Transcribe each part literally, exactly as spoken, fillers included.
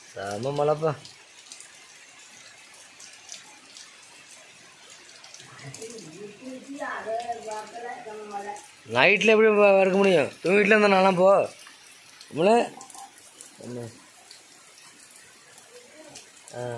செம மழைப்பா. நைட்டில் எப்படி இருக்க முடியும்? தூங்கிட்டுல இருந்தா நானா போ நம்மள ஆ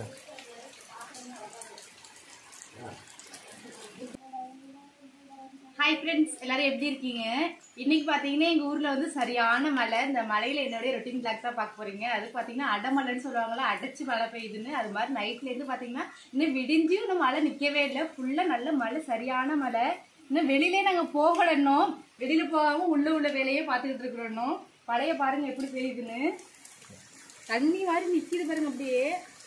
ஹாய் ஃப்ரெண்ட்ஸ், எல்லாரும் எப்படி இருக்கீங்க? இன்னைக்கு பார்த்தீங்கன்னா எங்கள் ஊரில் வந்து சரியான மழை. இந்த மழையில் என்னுடைய ரொட்டீன் பிளாக் தான் பார்க்க போறீங்க. அது பார்த்தீங்கன்னா அடமழைன்னு சொல்லுவாங்களா, அடைச்சி மழை பெய்யுதுன்னு. அது மாதிரி நைட்லேருந்து பார்த்தீங்கன்னா இன்னும் விடிஞ்சும் இன்னும் மழை நிற்கவே இல்லை. ஃபுல்லாக நல்ல மழை, சரியான மழை. இன்னும் வெளியிலே நாங்கள் போகலன்னோம். வெளியில் போகாமல் உள்ள உள்ள வேலையே பார்த்துக்கிட்டு இருக்கிறோம். மழையை பாருங்க எப்படி பெய்யுதுன்னு. தண்ணி மாதிரி நிற்கிது பாருங்க அப்படியே.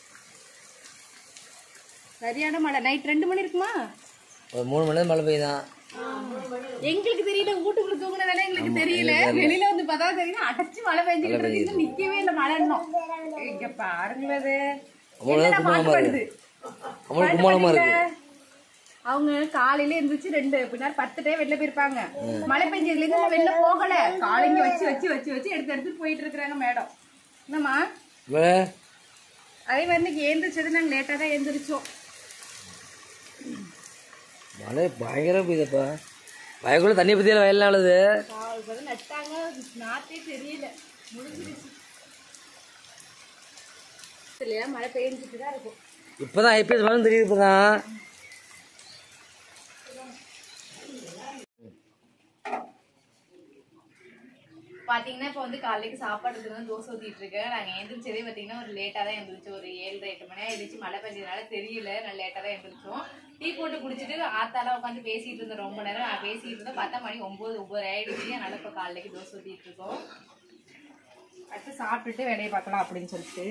சரியான மழை. நைட் ரெண்டு மணி இருக்குமா? ஒரு மூணு மணி நேரம் மழை பெய்யுதான். எங்களுக்கு தெரியல, வீட்டுக்குள்ள தூங்குனதால எங்களுக்கு தெரியல. வெளியில வந்து பார்த்தா தெரியும் அடைச்சு மழை பெஞ்சுக்கிட்டு இருக்கு. நிக்கவே இல்லை மழை. இன்னும் இங்க பாருங்களது அவங்க காலையில இருந்துச்சு ரெண்டு பின்னாடி பத்து டைம் வெளில போயிருப்பாங்க. மழை பெஞ்சதுல இருந்து வெளில போகல. காலைங்க வச்சு வச்சு வச்சு வச்சு எடுத்து எடுத்து போயிட்டு இருக்கிறாங்க மேடம். என்னம்மா அதே மாதிரி ஏந்திரிச்சது நாங்க லேட்டா தான் ஏந்திரிச்சோம். மழை பயங்கர பெய்யுதப்பா. பயக்குள்ள தண்ணி பத்தியில வயல்லாம் அழுது நட்டாங்க. நாத்தே தெரியல, முடிஞ்சிருச்சு இல்லையா? மழை பெய்ஞ்சிட்டு தான் இருக்கும். இப்பதான் ஐபிஎஸ் மழை தெரியுது. இப்பதான் பாத்தீங்கன்னா இப்போ வந்து காலைக்கு சாப்பாடுக்கு தான் தோசை ஊத்திட்டு இருக்கேன். நாங்க எழுந்திரிச்சதே பாத்தீங்கன்னா ஒரு லேட்டா தான் எழுந்திரிச்சோம். ஒரு ஏழு எட்டு மணி எழுந்திரிச்சு மழை பெஞ்சதுனால தெரியல, நான் லேட்டா தான் எழுந்திரிச்சோம். டீ போட்டு குடிச்சிட்டு ஆத்தாலாம் உட்காந்து பேசிட்டு இருந்தேன் ரொம்ப நேரம். நான் பேசிட்டு இருந்தேன். பத்தா மணி ஒன்பது ஒன்பது ஆயிடுச்சு. அதனால இப்போ காலைக்கு தோசை ஊத்திட்டு இருக்கோம். அடுத்து சாப்பிட்டுட்டு வேலையை பார்க்கலாம் அப்படின்னு சொல்லிட்டு.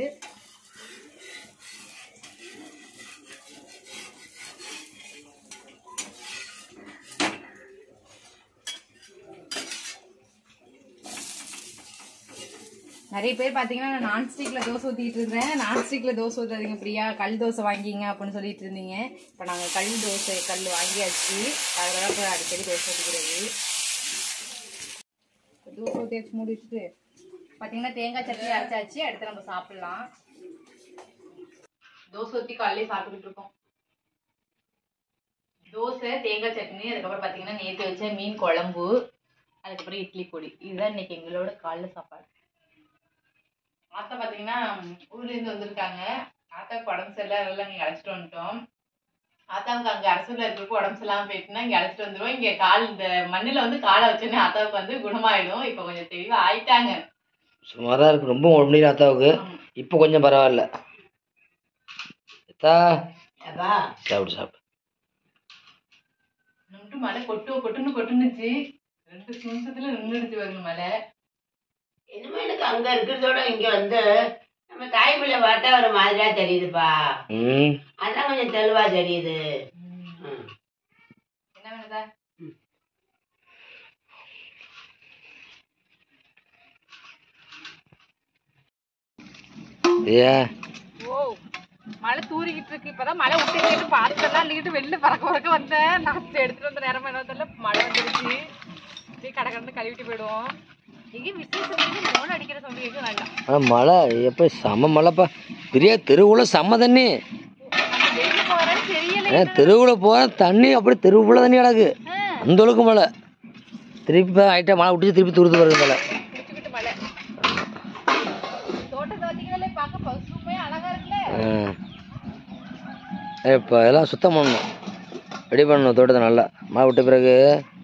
நிறைய பேர் பார்த்தீங்கன்னா நான் நான்ஸ்டிக்ல தோசை ஊற்றிட்டு இருந்தேன். நான்ஸ்டிக்ல தோசை ஊற்றாதீங்க பிரியா, கல் தோசை வாங்கிங்க அப்படின்னு சொல்லிட்டு இருந்தீங்க. இப்போ நாங்கள் கல் தோசை கல் வாங்கியாச்சு. அதெல்லாம் இப்போ அடிக்கடி தோசை ஊற்றிக்கிறது. தோசை ஊற்றி வச்சு மூடி வச்சுட்டு பார்த்தீங்கன்னா தேங்காய் சட்னி அரைச்சாச்சு. அடுத்து நம்ம சாப்பிடலாம். தோசை ஊற்றி காலையிலே சாப்பிட்டுக்கிட்டு இருக்கோம். தோசை தேங்காய் சட்னி, அதுக்கப்புறம் பார்த்தீங்கன்னா நேற்று வச்ச மீன் குழம்பு, அதுக்கப்புறம் இட்லி பொடி. இதுதான் இன்னைக்கு எங்களோட காலைல சாப்பாடு. ஆத்தா பார்த்தீங்கன்னா ஊர்லேருந்து வந்திருக்காங்க. ஆத்தாவுக்கு உடம்பு சரியில்லை, அதெல்லாம் இங்கே அழைச்சிட்டு வந்துட்டோம். ஆத்தாவுக்கு அங்கே அரசூரில் இருக்கிறப்போ உடம்பு சரியில்லாமல் போயிட்டுனா இங்கே அழைச்சிட்டு வந்துடுவோம். இங்கே கால் இந்த மண்ணில் வந்து காலை வச்சோன்னே ஆத்தாவுக்கு வந்து குணமாயிடும். இப்போ கொஞ்சம் தெளிவாக ஆயிட்டாங்க. சுமாராக இருக்கு, ரொம்ப உடம்பு முடியல ஆத்தாவுக்கு. இப்போ கொஞ்சம் பரவாயில்ல. சாப்பிடு சாப்பிடு. நின்று மழை கொட்டு கொட்டுன்னு கொட்டுனுச்சு. ரெண்டு நிமிஷத்துல நின்றுடுச்சு வருங்க மழை. என்னமோ எனக்கு அங்க இருக்கிறதோட இங்க வந்து நம்ம தாய்மொழிய வாட்டா ஒரு மாதிரியா தெரியுதுப்பா. அதான் கொஞ்சம் தெளிவா தெரியுது. என்ன வேணுதா? ஓ மழை தூரிக்கிட்டு இருக்கு. இப்பதான் மழை விட்டு பாத்தெல்லாம் அள்ளிக்கிட்டு வெளில பறக்க பறக்க வந்தேன். நான் எடுத்துட்டு வந்த நேரம் என்ன தெரியல, மழை வந்துருச்சு. அப்படியே கடை கடந்து கழுவிட்டு போயிடுவோம். மழை எப்ப செம மழைப்பா. பெரிய தெருவுல செம்ம தண்ணி. தெருவுல போற தண்ணி அப்படி தெருவுல தண்ணி கிடக்கு. அந்த அளவுக்கு மழை. திருப்பி ஆயிட்டா மழை விட்டு திருப்பி துருத்து வருது மழை. இப்போ எல்லாம் சுத்தம் பண்ணணும், ரெடி பண்ணணும் தோட்டத்தை நல்லா. மழை விட்ட பிறகு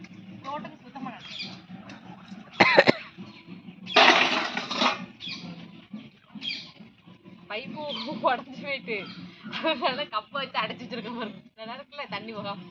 பைப்பு உடஞ்சி போயிட்டு அதனால கப்பை வச்சு அடைச்சி வச்சிருக்க பாருங்க. நல்லா இருக்குல்ல தண்ணி போகாம.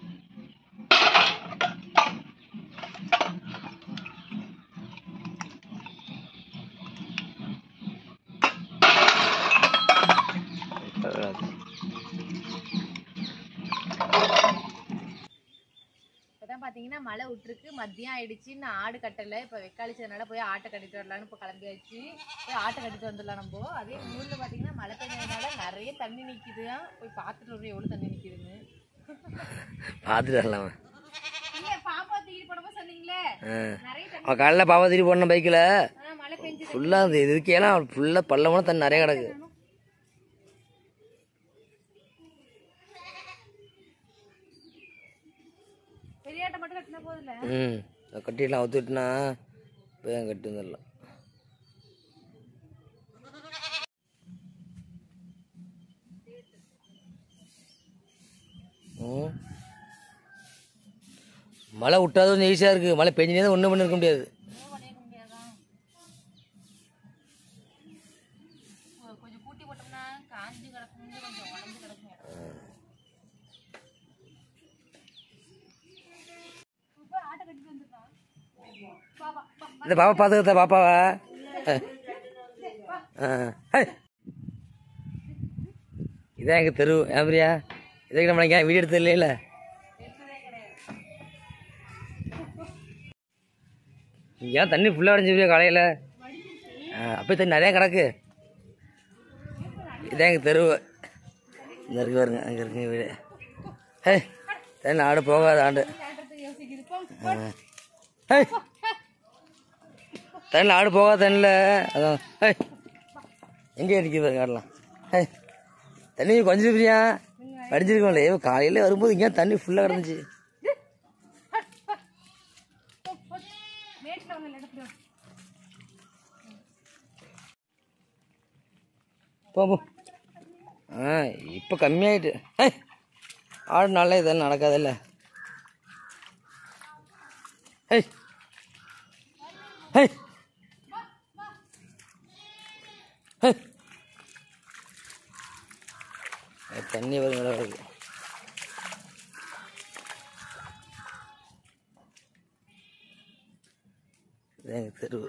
இப்பதான் பாத்தீங்கன்னா மழை விட்டுருக்கு. மதியம் ஆயிடுச்சு. நான் ஆடு கட்டல. இப்ப வெக்காளிச்சதுனால போய் ஆட்டை கட்டிட்டு வரலான்னு இப்ப கிளம்பியாச்சு. போய் ஆட்டை கட்டிட்டு வந்துடலாம் நம்ம. அதே ஊர்ல பாத்தீங்கன்னா மழை பெஞ்சதுனால நிறைய தண்ணி நிக்குதுதான். போய் பார்த்துட்டு வரும் எவ்வளவு தண்ணி நிக்குதுன்னு. பார்த்துட்டு வரலாம். பாப்பா தூக்கி போடமா சொன்னீங்களே, நிறைய அவன் காலைல பாப்பா தூக்கி போடணும் பைக்கில். ஃபுல்லாக அந்த இதுக்கெல்லாம் ஃபுல்லாக பள்ளமான தண்ணி நிறைய கிடக்கு. ம் கட்டிடலாம் ஒத்துட்டுனா இப்போ என் கட்டி வந்துடலாம். ம் மழை விட்டாத கொஞ்சம் ஈஸியாக இருக்குது. மழை பெஞ்சினே தான் ஒன்றும் பண்ணிருக்க முடியாது. கொஞ்சம் கூட்டி போட்டோம்னா காஞ்சி கிடக்கும், கொஞ்சம் உடஞ்சு கிடக்கும். ஆட்டை கட்டிட்டு வந்துருக்கான். இந்த பாப்பா பார்த்துக்கிறத பாப்பாவா? இதான் எங்கள் தெரு ஏம்பிரியா. இதுக்கு நம்மளுக்கு ஏன் வீடியோ எடுத்தது இல்லைல்ல? ஏன் தண்ணி ஃபுல்லாக அடைஞ்சிருவியா காலையில்? அப்போ தண்ணி நிறையா கிடக்கு. இதான் எங்கள் தெரு. இங்கே இருக்கு பாருங்க, அங்கே இருக்குங்க வீடு. ஹே தண்ணி ஆடு போகாது ஆண்டு. ஹே தண்ணியில் ஆடு போகாது தண்ணியில். அதான் ஹே எங்கே அடிக்குது பாருங்க ஆடலாம். ஹே தண்ணி கொஞ்சம் பிரியா அடிச்சிருக்கோம்ல. காலையில் வரும்போது இங்கே தண்ணி ஃபுல்லாக கிடந்துச்சு. போப்போம். ஆ இப்போ கம்மியாயிட்டு. ஹே ஆடு நாளில் இதெல்லாம் நடக்காதில்ல. ஹே ஹே ஹே தண்ணி வரும் இடம் இருக்கு. இதுதான் எங்கள் தெரு.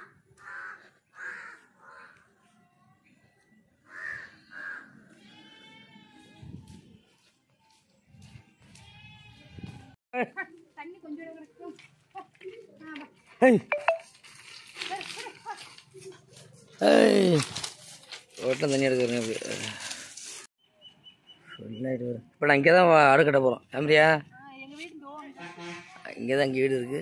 தண்ணி கொஞ்சம் கிடக்கும். ரோட்டில் தண்ணி எடுக்கிறேன் அப்படி ஃபுல்லாகிட்டு வரும். இப்போ நான் இங்கே தான் ஆடு கட்ட போகிறோம். ஏம்பிரியா இங்கே தான் இங்கே வீடு இருக்குது.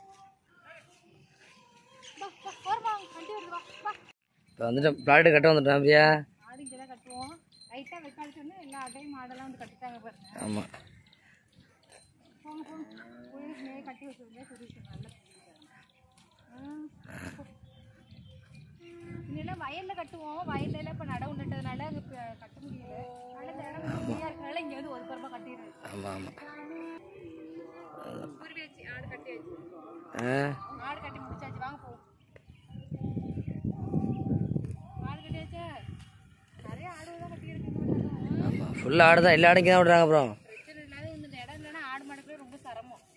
இப்போ வந்துட்டேன், பிளாட்டு கட்ட வந்துட்டேன். ஏம்பிரியா ஆடு இங்கே தான் கட்டுவோம். லைட்டாக வெக்காலிட்டு வந்து எல்லா ஆட்டையும் மாடெல்லாம் வந்து கட்டிட்டாங்க பாருங்க. ஆமாம் போங்க போங்க கோயிலுக்கு கட்டி வச்சுருந்தே சொல்லிட்டு நல்ல இதெல்லாம் வயலில் கட்டுவோம். வயலில் இப்போ நடவு நட்டதுனால அங்கே கட்ட முடியல. அதனால இந்த இடம் ஃப்ரீயாக இருக்கனால இங்கே வந்து ஒரு பரமாக கட்டிடுறது. ஆமாம் ஆமாம் குருவி வச்சு ஆடு கட்டி வச்சு ஆ ஆடு கட்டி முடிச்சாச்சு. வாங்க போவோம். ஆடு கட்டி வச்சா நிறைய ஆடு தான் கட்டி இருக்கு. ஆமாம் ஃபுல்லாக ஆடு தான். எல்லா ஆடும் இங்கே தான் விடுறாங்க. அப்புறம் பிரச்சனை இல்லாத இந்த இடம் இல்லைன்னா ஆடு மாடுக்குள்ளே ரொம்ப சிரமம்.